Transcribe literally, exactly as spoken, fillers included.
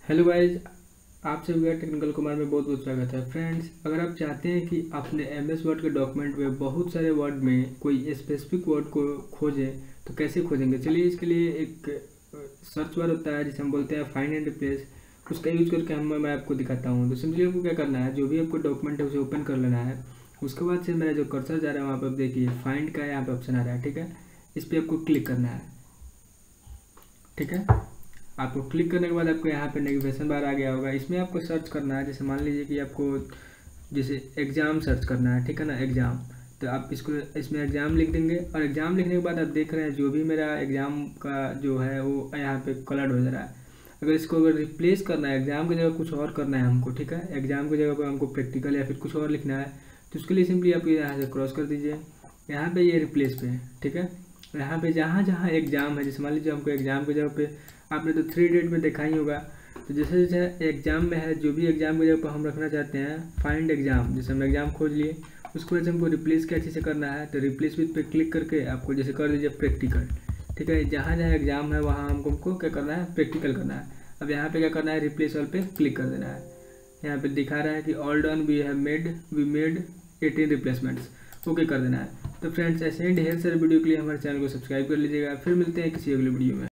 Hello guys, आप सभी का टेक्निकल कुमार में बहुत बहुत स्वागत है। फ्रेंड्स, अगर आप चाहते हैं कि अपने एम एस वर्ड के डॉक्यूमेंट में बहुत सारे वर्ड में कोई स्पेसिफिक वर्ड को खोजें तो कैसे खोजेंगे, चलिए इसके लिए एक सर्च बार होता है जिसे हम बोलते हैं फाइंड एंड रिप्लेस। उसका यूज करके हम मैं आपको दिखाता हूँ। तो सिंपली आपको क्या करना है, जो भी आपको डॉक्यूमेंट है उसे ओपन कर लेना है। उसके बाद से मेरा जो कर्सर जा रहा है वहाँ पर आप देखिए फाइंड का यहाँ पे ऑप्शन आ रहा है, ठीक है। इस पर आपको क्लिक करना है, ठीक है। आपको क्लिक करने के बाद आपको यहाँ पे नेविगेशन बार आ गया होगा। इसमें आपको सर्च करना है, जैसे मान लीजिए कि आपको जैसे एग्ज़ाम सर्च करना है, ठीक है ना, एग्ज़ाम। तो आप इसको इसमें एग्ज़ाम लिख देंगे और एग्ज़ाम लिखने के बाद आप देख रहे हैं जो भी मेरा एग्ज़ाम का जो है वो यहाँ पे कलर हो जा रहा है। अगर इसको अगर रिप्लेस करना है, एग्ज़ाम की जगह कुछ और करना है हमको, ठीक है, एग्ज़ाम की जगह पर हमको प्रैक्टिकल या फिर कुछ और लिखना है, तो उसके लिए सिंपली आप यहाँ से क्रॉस कर दीजिए। यहाँ पे ये रिप्लेस पे है, ठीक है। यहाँ पे जहाँ जहाँ एग्ज़ाम है, जैसे मान लीजिए हमको एग्ज़ाम की जगह पे आपने तो थ्री डेट में देखा ही होगा। तो जैसे जैसे एग्ज़ाम में है, जो भी एग्ज़ाम की जगह पर हम रखना चाहते हैं फाइंड एग्ज़ाम, जैसे हम एग्ज़ाम खोज लिए, उसके बाद से हमको रिप्लेस क्या चीज़ से करना है, तो रिप्लेस विद पे क्लिक करके आपको जैसे कर दीजिए प्रैक्टिकल, ठीक है। जहाँ जहाँ एग्ज़ाम है वहाँ हमको हमको क्या करना है, प्रैक्टिकल करना है। अब यहाँ पे क्या करना है, रिप्लेस वाल पे क्लिक कर देना है। यहाँ पे दिखा रहा है कि all done, we have made we made eighteen replacements, okay कर देना है। तो फ्रेंड्स, ऐसे ही ढेर सारे वीडियो के लिए हमारे चैनल को सब्सक्राइब कर लीजिएगा। फिर मिलते हैं किसी अगले वीडियो में।